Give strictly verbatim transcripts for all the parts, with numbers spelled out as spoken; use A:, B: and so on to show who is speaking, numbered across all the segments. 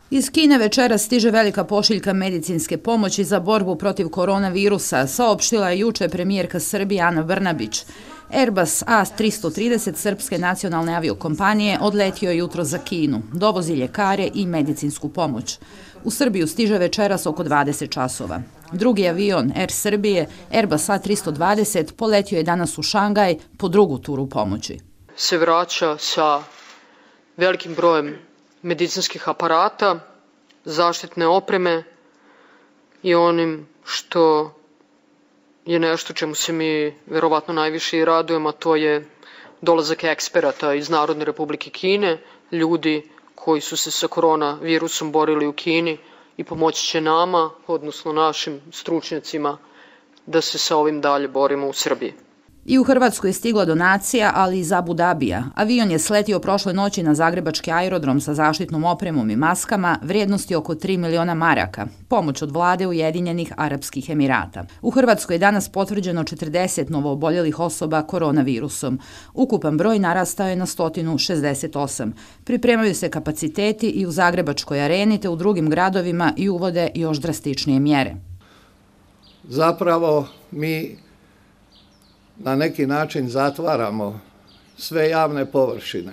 A: Iz Kine večeras stiže velika pošiljka medicinske pomoći za borbu protiv koronavirusa, saopštila je juče premijerka Srbije Ana Brnabić. Airbus A tristo trideset srpske nacionalne aviokompanije odletio je jutro za Kinu, dovozi ljekare i medicinsku pomoć. U Srbiju stiže večeras oko dvadeset časova. Drugi avion Air Srbije, Airbus A tristo dvadeset, poletio je danas u Šangaj po drugu turu pomoći.
B: Se vraća sa velikim brojem medicinskih aparata, zaštitne opreme i onim što je nešto čemu se mi verovatno najviše i radujemo, a to je dolazak eksperata iz Narodne Republike Kine, ljudi koji su se sa koronavirusom borili u Kini i pomoći će nama, odnosno našim stručnjacima, da se sa ovim dalje borimo u Srbiji.
A: I u Hrvatsku je stigla donacija, ali iz Abu Dabija. Avion je sletio prošle noći na zagrebački aerodrom sa zaštitnom opremom i maskama vrijednosti oko tri miliona maraka, pomoć od vlade Ujedinjenih Arapskih Emirata. U Hrvatskoj je danas potvrđeno četrdeset novooboljelih osoba koronavirusom. Ukupan broj narastao je na sto šezdeset osam. Pripremaju se kapaciteti i u Zagrebačkoj areni te u drugim gradovima i uvode još drastičnije mjere.
C: Zapravo mi na neki način zatvaramo sve javne površine.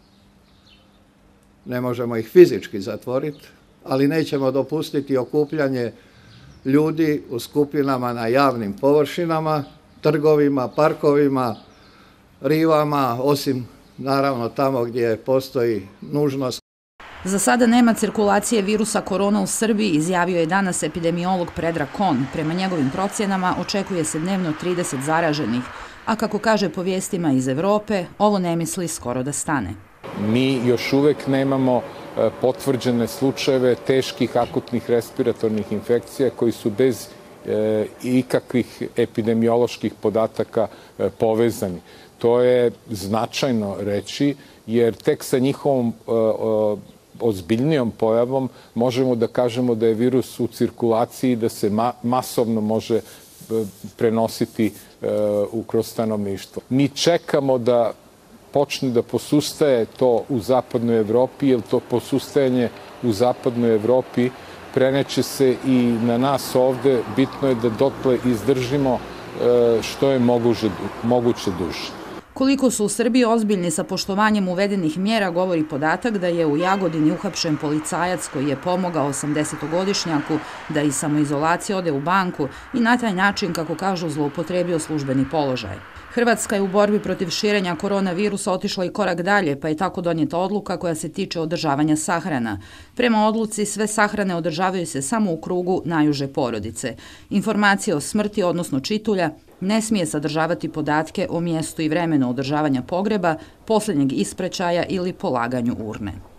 C: Ne možemo ih fizički zatvoriti, ali nećemo dopustiti okupljanje ljudi u skupinama na javnim površinama, trgovima, parkovima, rivama, osim naravno tamo gdje postoji nužnost.
A: Za sada nema cirkulacije virusa korona u Srbiji, izjavio je danas epidemiolog Predrag Kon. Prema njegovim procjenama očekuje se dnevno trideset zaraženih, a kako kaže po vijestima iz Evrope, ovo ne misli skoro da stane.
D: Mi još uvek nemamo potvrđene slučajeve teških akutnih respiratornih infekcija koji su bez ikakvih epidemioloških podataka povezani. To je značajno reći, jer tek sa njihovom ozbiljnijom pojavom možemo da kažemo da je virus u cirkulaciji, da se masovno može prenositi kroz stanovništvo. Mi čekamo da počne da posustaje to u zapadnoj Evropi, jer to posustajanje u zapadnoj Evropi preneće se i na nas ovde. Bitno je da dotle izdržimo što je moguće duže.
A: Koliko su u Srbiji ozbiljni sa poštovanjem uvedenih mjera govori podatak da je u Jagodini uhapšen policajac koji je pomogao osamdesetogodišnjaku da iz samoizolacije ode u banku i na taj način, kako kažu, zloupotrebio službeni položaj. Hrvatska je u borbi protiv širenja koronavirusa otišla i korak dalje, pa je tako donijeta odluka koja se tiče održavanja sahrana. Prema odluci, sve sahrane održavaju se samo u krugu najuže porodice. Informacije o smrti, odnosno čitulja, ne smije sadržavati podatke o mjestu i vremenu održavanja pogreba, posljednjeg ispraćaja ili polaganju urne.